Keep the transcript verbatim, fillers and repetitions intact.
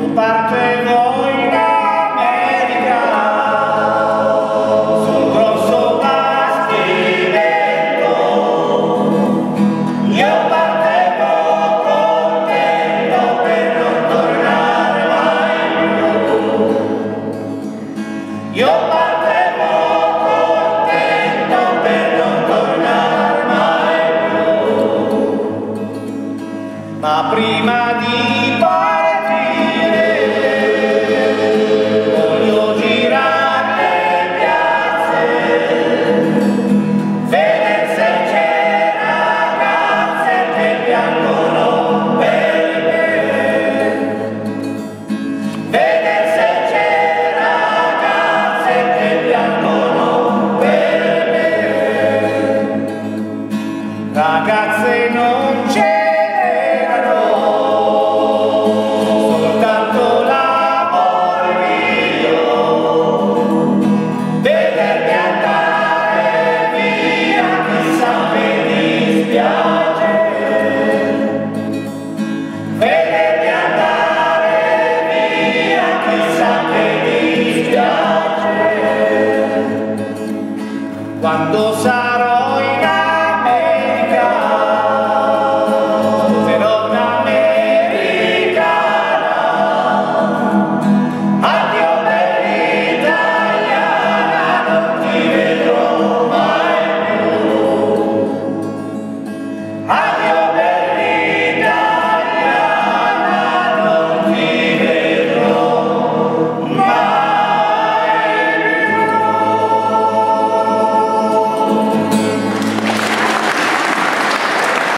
Partevo in America sul grosso bastimento, io partevo contento per non tornare mai più, io partevo contento per non tornare mai più, ma prima di partire